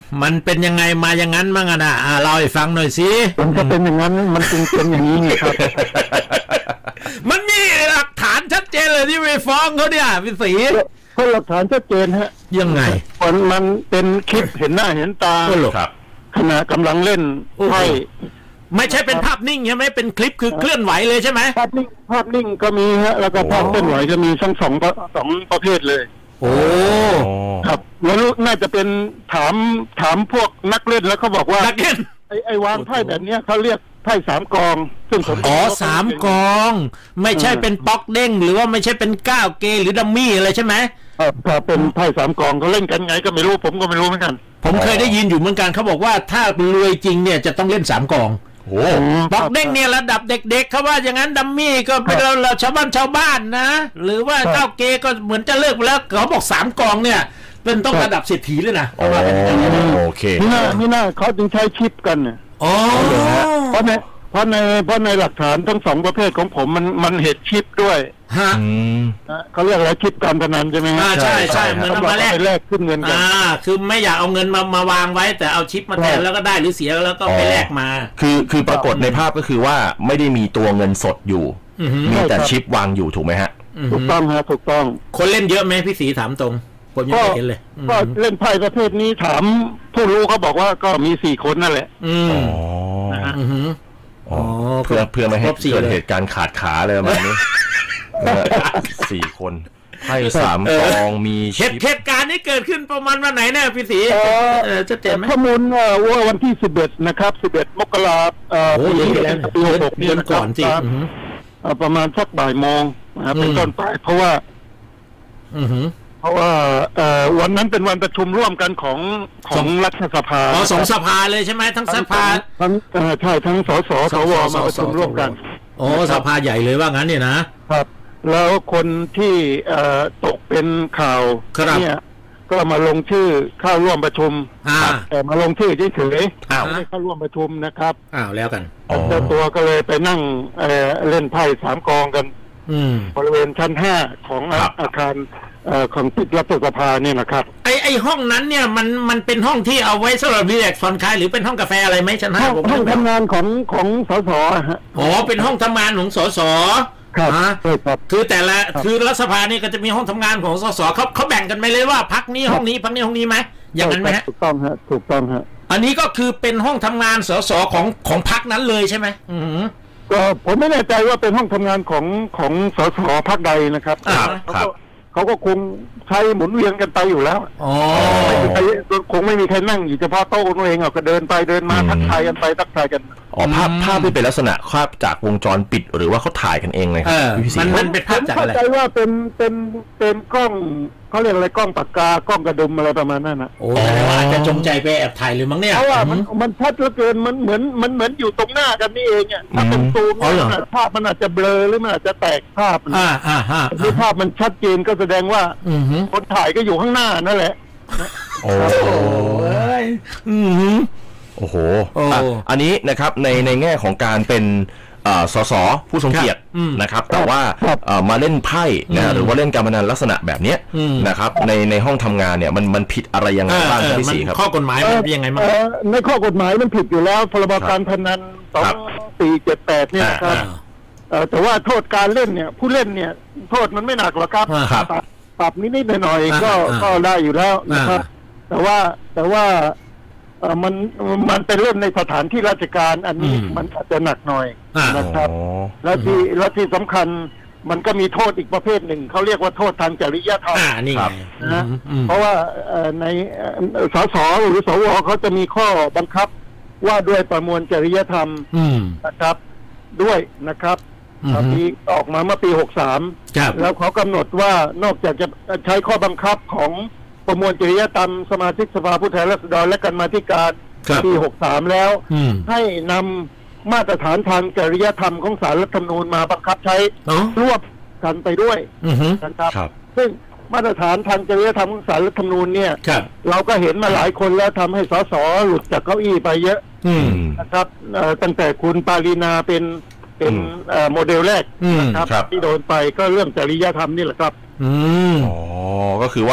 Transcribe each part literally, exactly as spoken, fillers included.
มันเป็นยังไงมาอย่างนั้นมั่งอ่ะนะเล่าให้ฟังหน่อยสิมันก็เป็นอย่างนั้นมันจึงเป็นอย่างนี้ไงครับมันมีหลักฐานชัดเจนเลยที่ไปฟ้องเขาเนี่ยพี่ศรีเพราะหลักฐานชัดเจนฮะยังไงมันมันเป็นคลิปเห็นหน้าเห็นตาครับขณะกำลังเล่นไพ่ไม่ใช่เป็นภาพนิ่งใช่ไหมเป็นคลิปคือเคลื่อนไหวเลยใช่ไหมภาพนิ่งภาพนิ่งก็มีฮะแล้วก็ภาพเคลื่อนไหวจะมีทั้งสองสองประเภทเลยโอ้ครับแล้วน่าจะเป็นถามถามพวกนักเล่นแล้วเขาบอกว่านักเล่นไอ้ไอ้วางไพ่แบบนี้เขาเรียกไพ่สามกองซึ่งผมอ๋อสามกองไม่ใช่เป็นป๊อกเด้งหรือว่าไม่ใช่เป็นก้าวเกหรือดัมมี่อะไรใช่ไหมถ้าเป็นไพ่สามกองเขาเล่นกันไงก็ไม่รู้ผมก็ไม่รู้เหมือนกันผมเคยได้ยินอยู่เหมือนกันเขาบอกว่าถ้ารวยจริงเนี่ยจะต้องเล่นสามกองโอ้ป๊อกเด้งเนี่ยระดับเด็กๆเขาว่าอย่างนั้นดัมมี่ก็เป็นเราเราชาวบ้านชาวบ้านนะหรือว่าก้าวเกก็เหมือนจะเลิกไปแล้วเขาบอกสามกองเนี่ยเป็นต้องระดับเศรษฐีเลยนะโอเคนี่น่านี่น่าเขาจึงใช้ชิปกันเนี่ยอ๋อเพราะในเพราะในเพราะในหลักฐานทั้งสองประเภทของผมมันมันเห็นชิปด้วยฮะเขาเรียกอะไรชิปการพนันใช่ไหมใช่ใช่เหมือนมาแลกแลกขึ้นเงินกันอ่าคือไม่อยากเอาเงินมามาวางไว้แต่เอาชิปมาแทนแล้วก็ได้หรือเสียแล้วก็ไปแลกมาคือคือปรากฏในภาพก็คือว่าไม่ได้มีตัวเงินสดอยู่มีแต่ชิปวางอยู่ถูกไหมฮะถูกต้องฮะถูกต้องคนเล่นเยอะไหมพี่ศรีถามตรงผมยังไม่เห็นเลยก็เล่นไพ่ประเภทนี้ถามผู้รู้เขาบอกว่าก็มีสี่คนนั่นแหละอืมอ๋อเพื่อเพื่อไม่ให้เกิดเหตุการณ์ขาดขาเลยประมาณนี้สี่คนไพ่สามกองมีเหตุการณ์นี้เกิดขึ้นประมาณวันไหนเนี่ยพี่ศรีจะเต็มไหมข้อมูลว่าวันที่สิบเอ็ดนะครับสิบเอ็ดมกราคมเอ่อปีหกหกเดือนก่อนจริงประมาณสักบ่ายโมงเป็นต้นไปเพราะว่าเพราะว่าวันนั้นเป็นวันประชุมร่วมกันของของรัฐสภาอ๋อสองสภาเลยใช่ไหมทั้งสภาทั้งใช่ทั้งสสสวมาประชุมร่วมกันโอ้สภาใหญ่เลยว่างั้นเนี่ยนะครับแล้วคนที่ตกเป็นข่าวเนี่ยก็มาลงชื่อเข้าร่วมประชุมแต่มาลงชื่อเฉยๆไม่ได้เข้าร่วมประชุมนะครับอ้าวแล้วกันเจ้าตัวก็เลยไปนั่งเล่นไพ่สามกองกันบริเวณชั้นห้าของอาคารของที่รัฐสภาเนี่ยนะครับไอไอห้องนั้นเนี่ยมันมันเป็นห้องที่เอาไว้สำหรับรีแลกซ์ผ่อนคลายหรือเป็นห้องกาแฟอะไรไหมชั้นห้าห้องทำงานของของสสฮะอ๋อเป็นห้องทำงานของสสครับคือแต่ละคือรัฐสภานี่ก็จะมีห้องทำงานของสสเขาเขาแบ่งกันไปเลยว่าพักนี้ห้องนี้พักนี้ห้องนี้ไหมอย่างนั้นไหมฮะถูกต้องฮะถูกต้องฮะอันนี้ก็คือเป็นห้องทำงานสสของของพักนั้นเลยใช่ไหมอือก็ผมไม่แน่ใจว่าเป็นห้องทำงานของของสสพักใดนะครับครับเขาก็คงใช้หมุนเวียนกันไปอยู่แล้วอ๋อคงไม่มีใครนั่งอยู่เฉพาะโต๊ะตัวเองก็เดินไปเดินมาทักทายกันไปทักทายกันอ๋อภาพภาพที่เป็นลักษณะภาพจากวงจรปิดหรือว่าเขาถ่ายกันเองเลยครับมันมันเป็นภาพจากอะไรเข้าใจว่าเป็นเป็นเป็นกล้องเขาเรียกอะไรกล้องปากกากล้องกระดุมอะไรประมาณนั้นนะโอ้แต่ว่าอาจจะจงใจไปแอบถ่ายหรือมั้งเนี่ยเพราะว่ามันมันชัดเหลือเกินมันเหมือนมันเหมือนอยู่ตรงหน้ากันนี่เองอ่ะถ้าเป็นซูมภาพมันอาจจะเบลอหรือมันอาจจะแตกภาพอ่าอ่าอ่าที่ภาพมันชัดเจนก็แสดงว่าคนถ่ายก็อยู่ข้างหน้านั่นแหละโอ้โอ้โหอันนี้นะครับในในแง่ของการเป็นสสผู้ทรงเกียรตินะครับแต่ว่ามาเล่นไพ่นะหรือว่าเล่นการพนันลักษณะแบบนี้นะครับในในห้องทำงานเนี่ยมันมันผิดอะไรยังไงบ้างพี่ศรีครับข้อกฎหมายมันเป็นยังไงบ้างในข้อกฎหมายมันผิดอยู่แล้วพรบการพนันสองสี่เจ็ดแปดเนี่ยนะครับแต่ว่าโทษการเล่นเนี่ยผู้เล่นเนี่ยโทษมันไม่หนักหรอกครับปรับนิดๆหน่อยๆก็ก็ได้อยู่แล้วนะครับแต่ว่าแต่ว่ามันมันเป็นเล่นในสถานที่ราชการอันนี้มันอาจจะหนักหน่อยนะครับแล้วที่แล้วที่สำคัญมันก็มีโทษอีกประเภทหนึ่งเขาเรียกว่าโทษทางจริยธรรมนะเพราะว่าในสสหรือสวเขาจะมีข้อบังคับว่าด้วยประมวลจริยธรรมนะครับด้วยนะครับปีออกมาเมื่อปีหกสามแล้วเขากำหนดว่านอกจากจะใช้ข้อบังคับของประมวลจริยธรรมสมาชิกสภาผู้แทนราษฎรและกรรมาธิการปีหกสามแล้วให้นำมาตรฐานทางจริยธรรมของศาลรัฐธรรมนูญมาบังคับใช้ร่วมกันไปด้วยนะครับซึ่งมาตรฐานทางจริยธรรมของศาลรัฐธรรมนูญเนี่ยเราก็เห็นมาหลายคนแล้วทำให้สสหลุดจากเก้าอี้ไปเยอะนะครับตั้งแต่คุณปารีนาเป็นเป็นโมเดลแรกนะครับที่โดนไปก็เรื่องจริยธรรมนี่แหละครับอืมอ๋อก็คือว่า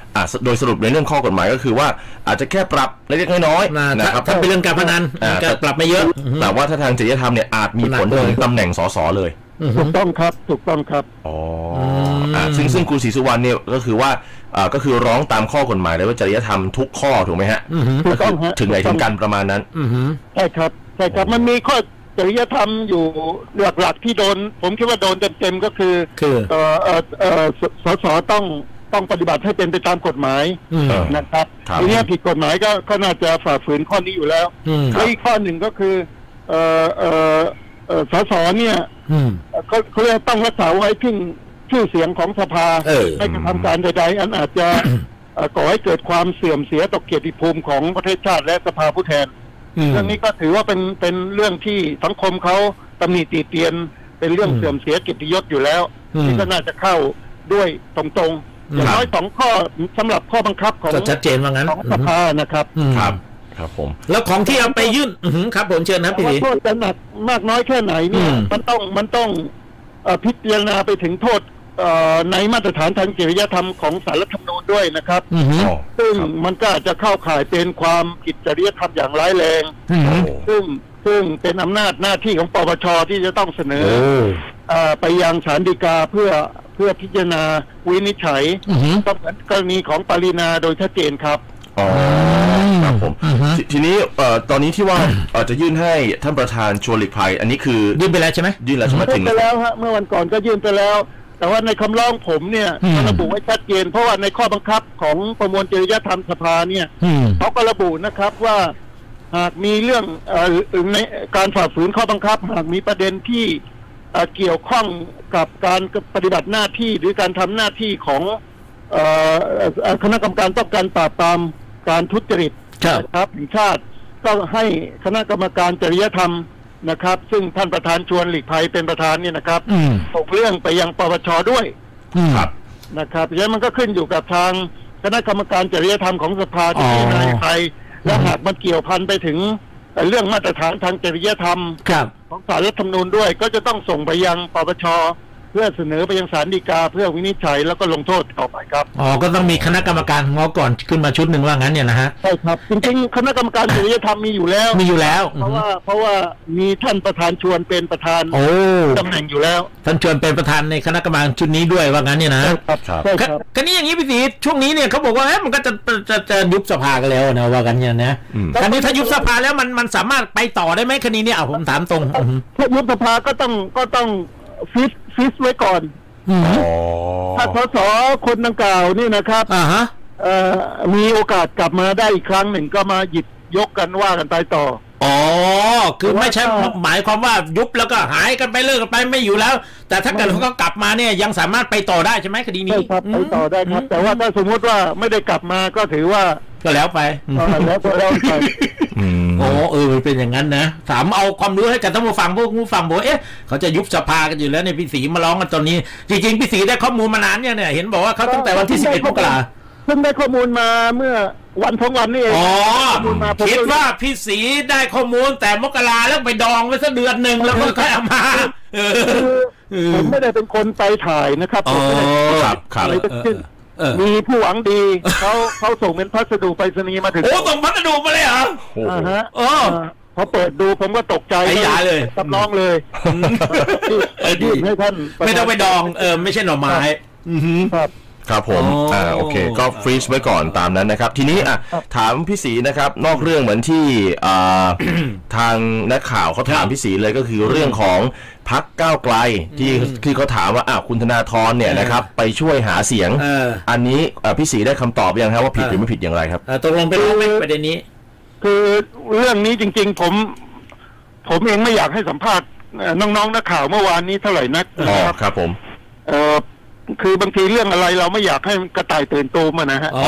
อ่าโดยสรุปในเรื่องข้อกฎหมายก็คือว่าอาจจะแค่ปรับเล็กๆน้อยๆนะครับถ้าเป็นเรื่องการพนันก็ปรับไม่เยอะแต่ว่าถ้าทางจริยธรรมเนี่ยอาจมีผลถึงตำแหน่งสสเลยถูกต้องครับถูกต้องครับอ๋ออ่าซึ่งซึ่งคุณศรีสุวรรณเนี่ยก็คือว่าอ่าก็คือร้องตามข้อกฎหมายเลยว่าจริยธรรมทุกข้อถูกไหมฮะถูกต้องฮะถึงไหนถึงกันประมาณนั้นใช่ครับใช่ครับมันมีข้อจริยธรรมอยู่หลักๆที่โดนผมคิดว่าโดนเต็มๆก็คือคือเอ่อเอ่อเอ่อสสต้องต้องปฏิบัติให้เป็นไปตามกฎหมายนะครับทีนี้ผิดกฎหมายก็ก็น่าจะฝ่าฝืนข้อนี้อยู่แล้วและอีกข้อหนึ่งก็คือเอ่อเอ่อเอ่อสสเนี่ยเขาเขาเรียกต้องรักษาไว้ซึ่งชื่อเสียงของสภาให้กระทำการใดๆอันอาจจะก่อให้เกิดความเสื่อมเสียต่อเกียรติภูมิของประเทศชาติและสภาผู้แทนเรื่องนี้ก็ถือว่าเป็นเป็นเรื่องที่สังคมเขาตำหนิติเตียนเป็นเรื่องเสื่อมเสียเกียรติยศอยู่แล้วที่ก็น่าจะเข้าด้วยตรงๆอย่างน้อยสองข้อสำหรับข้อบังคับของชัดเจนว่างั้นของสภานะครับครับครับผมแล้วของที่เอาไปยื่นครับผมเชิญนะพี่โทษจะหนักมากน้อยแค่ไหนเนี่ยมันต้องมันต้องพิจารณาไปถึงโทษในมาตรฐานทางจริยธรรมของศาลรัฐธรรมนูญด้วยนะครับซึ่งมันก็อาจจะเข้าข่ายเป็นความผิดจริยธรรมอย่างร้ายแรงซึ่งซึ่งเป็นอำนาจหน้าที่ของปปชที่จะต้องเสนอไปยังศาลฎีกาเพื่อเพื่อพิจารณาวินิจฉัยก็เหมือนกรณีของปรินาโดยชัดเจนครับอ๋อครับผมทีนี้ตอนนี้ที่ว่าจะยื่นให้ท่านประธานชวนหลีกภัยอันนี้คือยื่นไปแล้วใช่ไหมยื่นแล้วใช่ไหมยื่นไปแล้วฮะเมื่อวันก่อนก็ยื่นไปแล้วแต่ว่าในคำร้องผมเนี่ยระบุไว้ชัดเจนเพราะว่าในข้อบังคับของประมวลจริยธรรมสภาเนี่ยเขาก็ระบุนะครับว่าหากมีเรื่องในการฝ่าฝืนข้อบังคับหากมีประเด็นที่เกี่ยวข้องกับการปฏิบัติหน้าที่หรือการทำหน้าที่ของคณะกรรมการป้องกันปราบปรามการทุจริตนะครับแห่งชาติก็ให้คณะกรรมการจริยธรรมนะครับซึ่งท่านประธานชวนหลีกภัยเป็นประธานเนี่ยนะครับส่งเรื่องไปยังปปชด้วยครับนะครับเพราะฉะนั้นมันก็ขึ้นอยู่กับทางคณะกรรมการจริยธรรมของสภาที่พิจารณาไปและหากมันเกี่ยวพันไปถึงเรื่องมาตรฐานทางจริยธรรมของศาลรัฐธรรมนูญด้วยก็จะต้องส่งไปยังปปชเพื่อเสนอไปยังศาลฎีกาเพื่อวินิจฉัยแล้วก็ลงโทษต่อไปครับอ๋อก็ต้องมีคณะกรรมการงอก่อนขึ้นมาชุดหนึ่งว่างั้นเนี่ยนะฮะใช่ครับจริงๆคณะกรรมการจริยธรรมมีอยู่แล้วมีอยู่แล้วเพราะว่าเพราะว่ามีท่านประธานชวนเป็นประธานตำแหน่งอยู่แล้วท่านชวนเป็นประธานในคณะกรรมการชุดนี้ด้วยว่างั้นเนี่ยนะใช่ครับก็นี่อย่างนี้พี่ศรีช่วงนี้เนี่ยเขาบอกว่ามันก็จะจะจะยุบสภากันแล้วนะว่ากันเนี่ยนะคราวนี้ถ้ายุบสภาแล้วมันมันสามารถไปต่อได้ไหมคดีนี้อ่ะผมถามตรงถ้ายุบสภาก็ต้องก็ต้องฟิสฟิสไว้ก่อนถ้าสสคนดังกล่าวนี่นะครับมีโอกาสกลับมาได้อีกครั้งหนึ่งก็มาหยิบยกกันว่ากันไปต่ออ๋อคือไม่ใช่หมายความว่ายุบแล้วก็หายกันไปเลิกกันไปไม่อยู่แล้วแต่ถ้าเกิดเขาก็กลับมาเนี่ยยังสามารถไปต่อได้ใช่ไหมคดีนี้ครับไปต่อได้ครับแต่ว่าถ้าสมมติว่าไม่ได้กลับมาก็ถือว่าก็แล้วไปแล้วก็แล้วไปโอ้เออเป็นอย่างนั้นนะถามเอาความรู้ให้กับท่านผู้ฟังพวกผู้ฟังบอกเอ๊ะเขาจะยุบสภากันอยู่แล้วเนี่ยพี่ศรีมาร้องกันตอนนี้จริงๆพี่ศรีได้ข้อมูลมานานเนี่ยเนี่ยเห็นบอกว่าเขาตั้งแต่วันที่สิบเอ็ดมกราคมเพิ่งได้ข้อมูลมาเมื่อวันสองวันนี่เองอ๋อคิดว่าพี่ศรีได้ข้อมูลแต่มกราแล้วไปดองไว้สักเดือนหนึ่งแล้วก็ค่อยเอามาผมไม่ได้เป็นคนไปถ่ายนะครับผมไม่ได้ครับครับมีผู้หวังดีเขาเขาส่งเป็นพัสดุไปรษณีย์มาถึงโอ้ส่งพัสดุมาเลยเหรออ่าฮะอ๋อพอเปิดดูผมก็ตกใจเลยตับน้องเลยยื่นให้ท่านไม่ต้องไปดองเออไม่ใช่หน่อไม้ครับครับผมอ่าโอเคก็ฟรีซไว้ก่อนตามนั้นนะครับทีนี้อ่ะถามพี่ศรีนะครับนอกเรื่องเหมือนที่อ่าทางนักข่าวเขาถามพี่ศรีเลยก็คือเรื่องของพรรคก้าวไกลที่ที่เขาถามว่าอ้าวคุณธนาธรเนี่ยนะครับไปช่วยหาเสียงอันนี้พี่ศรีได้คำตอบยังครับว่าผิดหรือไม่ผิดอย่างไรครับตกลงเป็นรู้ไหมประเด็นนี้คือเรื่องนี้จริงๆผมผมเองไม่อยากให้สัมภาษณ์น้องๆนักข่าวเมื่อวานนี้เท่าไหร่นักนะครับครับผมเอ่อคือบางทีเรื่องอะไรเราไม่อยากให้กระต่ายตื่นตูมนะฮะ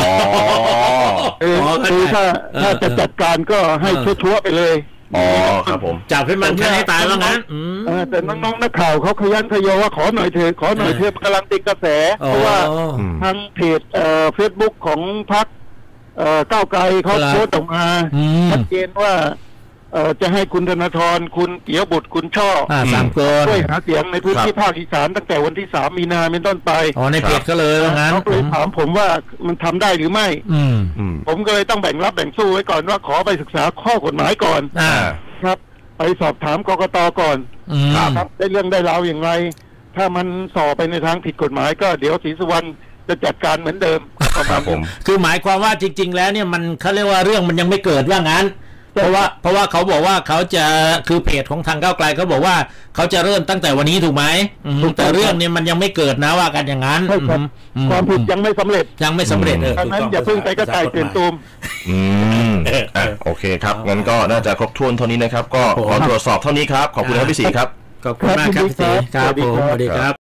คือถ้าถ้าจะจัดการก็ให้ชั่วๆไปเลยอ๋อครับผมจับให้มันแค่ให้ตายว่างั้นแต่น้องๆนักข่าวเขาขยันขยอว่าขอหน่อยเถอะขอหน่อยเถอะกำลังติดกระแสเพราะว่าทางเพจเอ่อเฟซบุ๊กของพรรคเอ่อก้าวไกลเขาโพสต์ออกมาชัดเจนว่าเอ่อจะให้คุณธนาธรคุณเกียวบุตรคุณช่อสามคนช่วยหาเสียงในพื้นที่ภาคอีสานตั้งแต่วันที่สามมีนาเป็นต้นไปอ๋อในเพจก็เลยว่างั้นเขาเลยถามผมว่ามันทำได้หรือไม่ผมก็เลยต้องแบ่งรับแบ่งสู้ไว้ก่อนว่าขอไปศึกษาข้อกฎหมายก่อนครับไปสอบถามกกตก่อนครับได้เรื่องได้ราวอย่างไรถ้ามันสอบไปในทางผิดกฎหมายก็เดี๋ยวศรีสุวรรณจะจัดการเหมือนเดิมครับผมคือหมายความว่าจริงๆแล้วเนี่ยมันเขาเรียกว่าเรื่องมันยังไม่เกิดว่างั้นเพราะว่าเพราะว่าเขาบอกว่าเขาจะคือเพจของทางก้าวไกลเขาบอกว่าเขาจะเริ่มตั้งแต่วันนี้ถูกไหมแต่เรื่องเนี่ยมันยังไม่เกิดนะว่ากันอย่างนั้นความผิดยังไม่สำเร็จยังไม่สำเร็จเออดังนั้นอย่าเพิ่งไปกระจายตื่นตูมอืมอ่ะโอเคครับงั้นก็น่าจะครบถ้วนเท่านี้นะครับก็ขอตรวจสอบเท่านี้ครับขอบคุณครับพี่ศรีครับขอบคุณมากครับพี่ศรีครับผมสวัสดีครับ